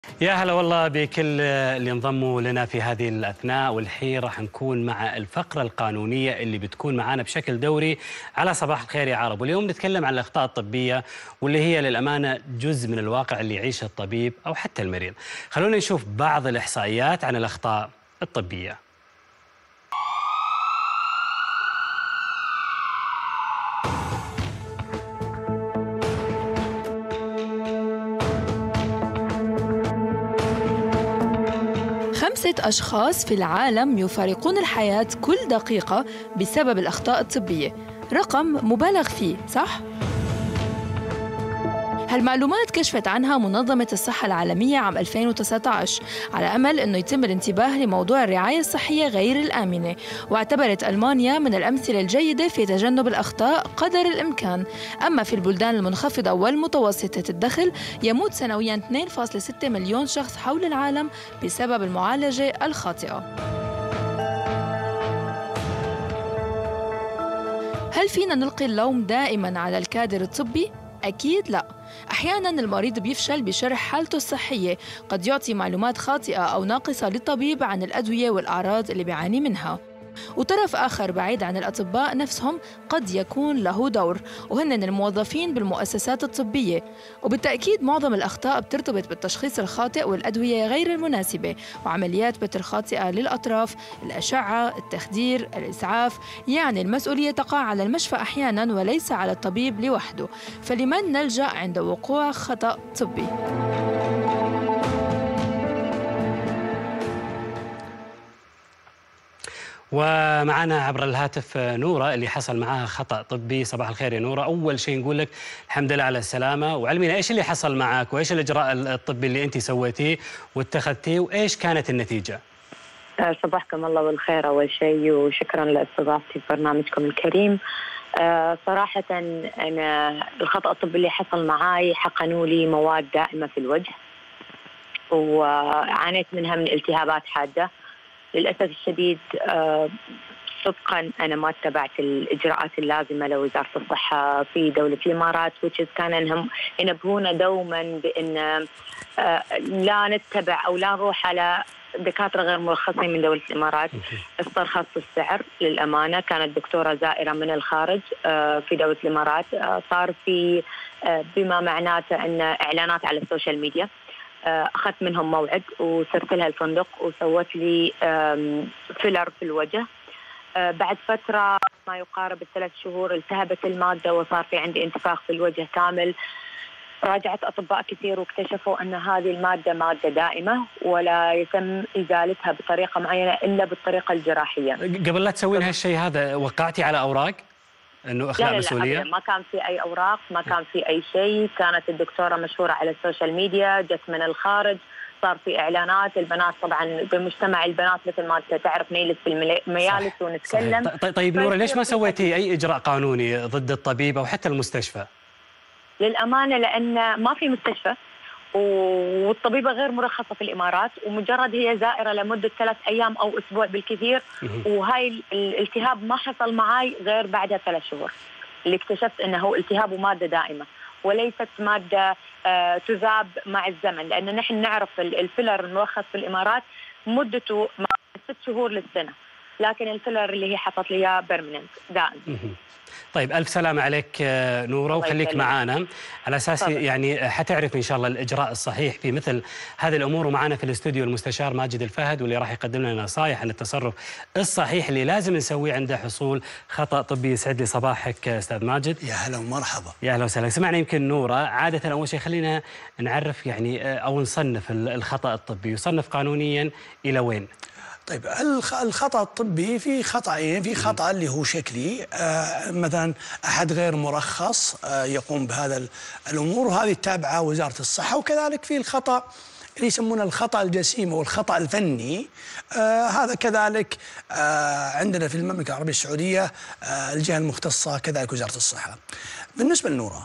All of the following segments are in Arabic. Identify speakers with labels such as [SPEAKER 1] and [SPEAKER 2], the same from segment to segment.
[SPEAKER 1] يا هلا والله بكل اللي انضموا لنا في هذه الأثناء، والحين راح نكون مع الفقرة القانونية اللي بتكون معنا بشكل دوري على صباح الخير يا عرب. واليوم نتكلم عن الأخطاء الطبية واللي هي للأمانة جزء من الواقع اللي يعيشه الطبيب أو حتى المريض. خلونا نشوف بعض الإحصائيات عن الأخطاء الطبية.
[SPEAKER 2] خمسة أشخاص في العالم يفارقون الحياة كل دقيقة بسبب الأخطاء الطبية. رقم مبالغ فيه، صح؟ هالمعلومات كشفت عنها منظمة الصحة العالمية عام 2019 على أمل أنه يتم الانتباه لموضوع الرعاية الصحية غير الآمنة، واعتبرت ألمانيا من الأمثلة الجيدة في تجنب الأخطاء قدر الإمكان. أما في البلدان المنخفضة والمتوسطة الدخل يموت سنوياً 2.6 مليون شخص حول العالم بسبب المعالجة الخاطئة. هل فينا نلقي اللوم دائماً على الكادر الطبي؟ أكيد لا. أحياناً المريض بيفشل بشرح حالته الصحية، قد يعطي معلومات خاطئة أو ناقصة للطبيب عن الأدوية والأعراض اللي بيعاني منها. وطرف آخر بعيد عن الأطباء نفسهم قد يكون له دور، وهن الموظفين بالمؤسسات الطبية. وبالتأكيد معظم الأخطاء بترتبط بالتشخيص الخاطئ والأدوية غير المناسبة وعمليات بتر خاطئة للأطراف، الأشعة، التخدير، الإسعاف. يعني المسؤولية تقع على المشفى أحياناً وليس على الطبيب لوحده. فلمن نلجأ عند وقوع خطأ طبي؟
[SPEAKER 1] ومعنا عبر الهاتف نورة اللي حصل معها خطأ طبي. صباح الخير يا نورة. أول شيء نقول لك الحمد لله على السلامة، وعلمينا إيش اللي حصل معك وإيش الإجراء الطبي اللي أنت سويتيه واتخذتيه وإيش كانت النتيجة.
[SPEAKER 3] صباحكم الله بالخير أول شيء، وشكرا لاستضافتي في برنامجكم الكريم. صراحة أنا الخطأ الطبي اللي حصل معاي حقنوا لي مواد دائمة في الوجه، وعانيت منها من التهابات حادة. للأسف الشديد صدقا أنا ما اتبعت الإجراءات اللازمة لوزارة الصحة في دولة الإمارات، كان أنهم ينبهونا دوما بأن لا نتبع أو لا نروح على دكاترة غير مرخصين من دولة الإمارات. استرخص السعر للأمانة. كانت دكتورة زائرة من الخارج في دولة الإمارات، صار في بما معناته أن إعلانات على السوشيال ميديا. أخذت منهم موعد وسرت لها الفندق وسوت لي فيلر في الوجه. بعد فترة ما يقارب ال3 شهور التهبت المادة وصار في عندي انتفاخ في الوجه كامل. راجعت أطباء كثير واكتشفوا أن هذه المادة مادة دائمة ولا يتم إزالتها بطريقة معينة إلا بالطريقة الجراحية.
[SPEAKER 1] قبل لا تسوين هالشيء هذا وقعتي على أوراق انه اخلاء مسؤوليه؟
[SPEAKER 3] لا، ما كان في اي اوراق، ما كان في اي شيء. كانت الدكتوره مشهوره على السوشيال ميديا، جت من الخارج، صار في اعلانات. البنات طبعا بمجتمع البنات مثل ما انت تعرف نجلس في المجالس ونتكلم.
[SPEAKER 1] طيب نوره، ليش ما سويتي اي اجراء قانوني ضد الطبيب او حتى المستشفى؟
[SPEAKER 3] للامانه لان ما في مستشفى، والطبيبة غير مرخصة في الإمارات، ومجرد هي زائرة لمدة 3 أيام أو أسبوع بالكثير. وهاي الالتهاب ما حصل معي غير بعد 3 شهور اللي اكتشفت أنه التهاب مادة دائمة وليست مادة تذاب مع الزمن. لأن نحن نعرف الفيلر المرخص في الإمارات مدته 6 شهور للسنة، لكن الفيلر اللي هي حطت لي اياه بيرمننت دائم.
[SPEAKER 1] طيب ألف سلامة عليك نورة، وخليك معانا على أساس يعني حتعرف إن شاء الله الإجراء الصحيح في مثل هذه الأمور. ومعانا في الاستوديو المستشار ماجد الفهد، واللي راح يقدم لنا نصائح عن التصرف الصحيح اللي لازم نسويه عند حصول خطأ طبي. يسعد لي صباحك أستاذ ماجد.
[SPEAKER 4] يا هلا ومرحبا.
[SPEAKER 1] يا هلا وسهلا. سمعنا يمكن نورة، عادة أول شيء خلينا نعرف يعني أو نصنف الخطأ الطبي، يصنف قانونيا إلى وين؟
[SPEAKER 4] طيب الخطأ الطبي في خطأين. في خطأ اللي هو شكلي، مثلا أحد غير مرخص يقوم بهذا الأمور، وهذه تابعة وزارة الصحة. وكذلك في الخطأ اللي يسمونه الخطأ الجسيم أو الخطأ الفني، هذا كذلك عندنا في المملكة العربية السعودية الجهة المختصة كذلك وزارة الصحة. بالنسبة لنورة،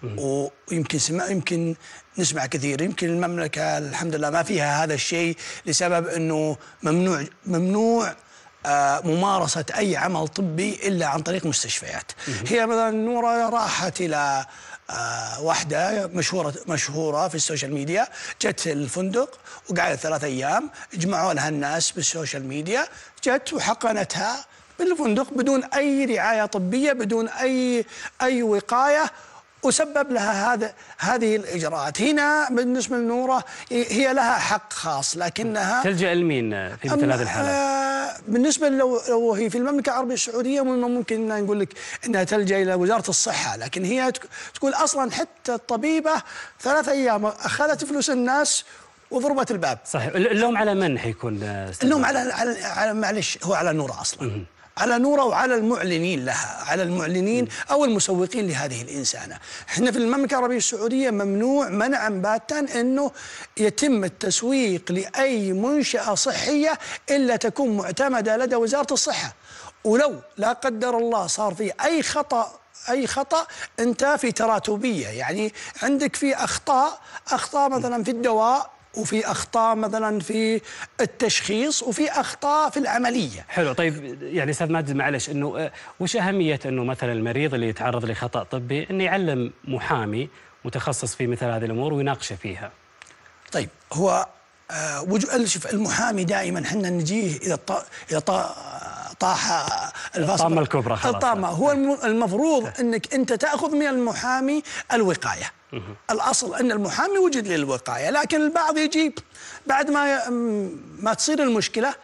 [SPEAKER 4] يمكن نسمع كثير، يمكن المملكة الحمد لله ما فيها هذا الشيء لسبب أنه ممنوع ممارسة أي عمل طبي إلا عن طريق مستشفيات. هي مثلا نورة راحت إلى واحدة مشهورة في السوشيال ميديا، جت الفندق وقعدت 3 أيام، جمعوا لها الناس بالسوشيال ميديا، جت وحقنتها بالفندق بدون أي رعاية طبية، بدون أي وقاية، وسبب لها هذه الإجراءات. هنا بالنسبة لنورة هي لها حق خاص، لكنها
[SPEAKER 1] تلجأ لمين في مثل هذه الحالات؟
[SPEAKER 4] بالنسبة لو هي في المملكة العربية السعودية ممكن نقول لك أنها تلجأ إلى وزارة الصحة، لكن هي تقول أصلا حتى الطبيبة 3 أيام أخذت فلوس الناس وضربت الباب.
[SPEAKER 1] صحيح. اللوم على من حيكون؟
[SPEAKER 4] اللوم على معلش، هو على نورة أصلا. على نورة وعلى المعلنين لها، على المعلنين أو المسوقين لهذه الإنسانة. احنا في المملكة العربية السعودية ممنوع منعا باتا أنه يتم التسويق لأي منشأة صحية إلا تكون معتمدة لدى وزارة الصحة. ولو لا قدر الله صار في أي خطأ أنت في تراتبية، يعني عندك في أخطاء مثلا في الدواء، وفي أخطاء مثلا في التشخيص، وفي أخطاء في العملية.
[SPEAKER 1] حلو. طيب يعني أستاذ ماجد معلش، إنه وش أهمية إنه مثلا المريض اللي يتعرض لخطأ طبي إنه يعلم محامي متخصص في مثل هذه الأمور ويناقشه فيها؟
[SPEAKER 4] طيب هو شوف، المحامي دائما حنا نجيه إذا طاح
[SPEAKER 1] الطامة الكبرى خلاص.
[SPEAKER 4] الطامة هو المفروض أنك أنت تأخذ من المحامي الوقاية. الأصل أن المحامي وجد للوقاية، لكن البعض يجي بعد ما تصير المشكلة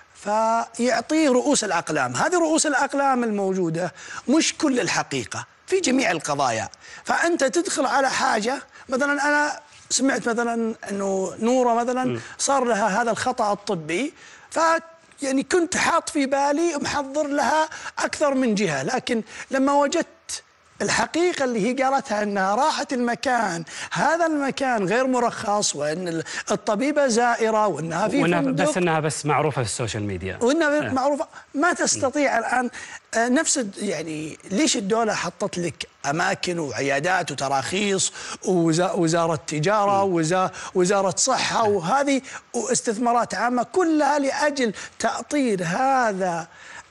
[SPEAKER 4] فيعطيه رؤوس الأقلام. هذه رؤوس الأقلام الموجودة مش كل الحقيقة في جميع القضايا. فأنت تدخل على حاجة، مثلا أنا سمعت مثلا أنه نورة مثلا صار لها هذا الخطأ الطبي، يعني كنت حاط في بالي محضر لها أكثر من جهة، لكن لما وجدت الحقيقة اللي هي قالتها أنها راحت المكان، هذا المكان غير مرخص، وأن الطبيبة زائرة، وأنها في فندق،
[SPEAKER 1] بس أنها بس معروفة في السوشيال ميديا،
[SPEAKER 4] وأنها معروفة، ما تستطيع الآن نفس يعني ليش الدولة حطت لك أماكن وعيادات وتراخيص ووزارة تجارة ووزارة صحة وهذه واستثمارات عامة كلها لأجل تأطير هذا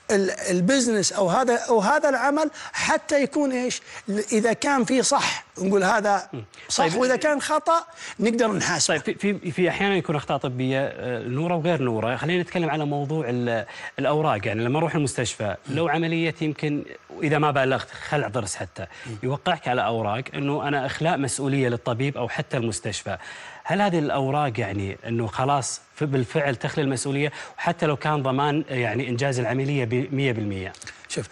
[SPEAKER 4] البزنس أو هذا العمل حتى يكون إيش؟ إذا كان في صح نقول هذا صح، طيب وإذا كان خطأ نقدر نحاسبه.
[SPEAKER 1] طيب في أحيانا يكون أخطاء طبية نورة وغير نورة. خلينا نتكلم على موضوع الأوراق. يعني لما نروح المستشفى لو عملية يمكن إذا ما بالغت خلع ضرس حتى يوقعك على أوراق إنه أنا إخلاء مسؤولية للطبيب أو حتى المستشفى، هل هذه الأوراق يعني أنه خلاص بالفعل تخلي المسؤولية وحتى لو كان ضمان يعني إنجاز العملية 100%؟
[SPEAKER 4] شوف،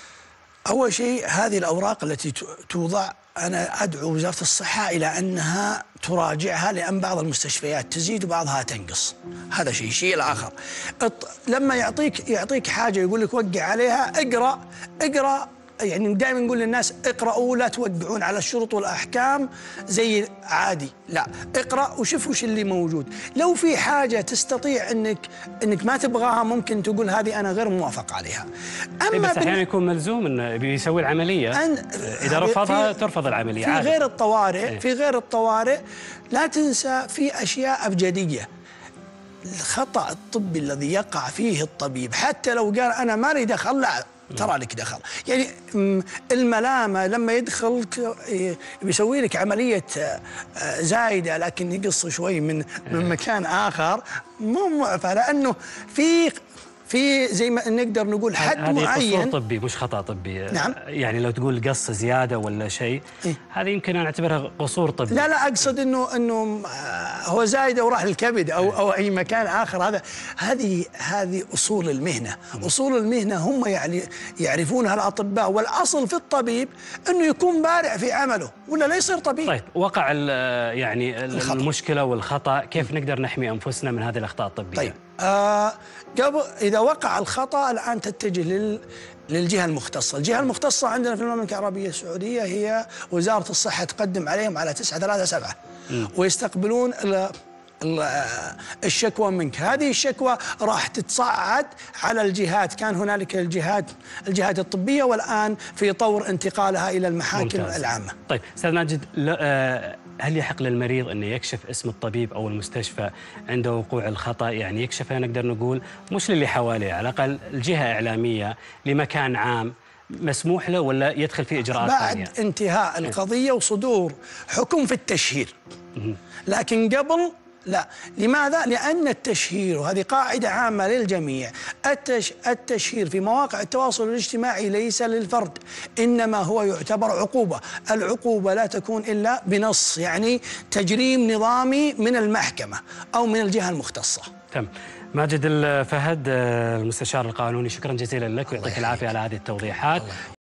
[SPEAKER 4] أول شيء هذه الأوراق التي توضع أنا أدعو وزارة الصحة إلى أنها تراجعها، لأن بعض المستشفيات تزيد وبعضها تنقص. هذا شيء الآخر لما يعطيك حاجة يقول لك وقع عليها، اقرأ. يعني دائما نقول للناس اقرأوا، لا توقعون على الشروط والأحكام زي عادي، لا اقرأ وشوف وش اللي موجود. لو في حاجة تستطيع انك ما تبغاها ممكن تقول هذه أنا غير موافق عليها.
[SPEAKER 1] أما بس أحيانا يكون ملزوم إنه بيسوي العملية، إذا رفضها ترفض العملية
[SPEAKER 4] في عادي. في غير الطوارئ لا تنسى في أشياء أبجدية. الخطأ الطبي الذي يقع فيه الطبيب حتى لو قال أنا ما لي دخل، لا ترى لك دخل. يعني الملامة لما يدخل بيسوي لك عملية زايدة لكن يقص شوي من مكان آخر، مو معفى، لأنه في زي ما نقدر نقول حد معين.
[SPEAKER 1] هذه قصور طبي مش خطأ طبي.
[SPEAKER 4] نعم.
[SPEAKER 1] يعني لو تقول قص زيادة ولا شيء هذه يمكن نعتبرها قصور طبي.
[SPEAKER 4] لا أقصد إنه هو زايدة وراح الكبد أو أي مكان آخر. هذه أصول المهنة. أصول المهنة هم يعرفونها الأطباء، والأصل في الطبيب إنه يكون بارع في عمله ولا لا يصير طبيب.
[SPEAKER 1] طيب وقع يعني المشكلة والخطأ، كيف نقدر نحمي أنفسنا من هذه الأخطاء الطبية؟
[SPEAKER 4] طيب قبل إذا وقع الخطأ الآن تتجه للجهة المختصة. الجهة المختصة عندنا في المملكة العربية السعودية هي وزارة الصحة، تقدم عليهم على 937 ويستقبلون الشكوى منك. هذه الشكوى راح تتصعد على الجهات، كان هنالك الجهات الطبية والآن في طور انتقالها إلى المحاكم العامة.
[SPEAKER 1] طيب أستاذ ماجد، هل يحق للمريض أنه يكشف اسم الطبيب أو المستشفى عند وقوع الخطأ؟ يعني يكشفها نقدر نقول مش للي حواليه، على الأقل الجهة إعلامية لمكان عام مسموح له ولا يدخل في إجراءات ثانية؟
[SPEAKER 4] بعد انتهاء القضية وصدور حكم في التشهير، لكن قبل لا. لماذا؟ لأن التشهير، وهذه قاعدة عامة للجميع، التشهير في مواقع التواصل الاجتماعي ليس للفرد، إنما هو يعتبر عقوبة. العقوبة لا تكون إلا بنص، يعني تجريم نظامي من المحكمة أو من الجهة المختصة.
[SPEAKER 1] تم. ماجد الفهد المستشار القانوني، شكرا جزيلا لك ويعطيك العافية على هذه التوضيحات.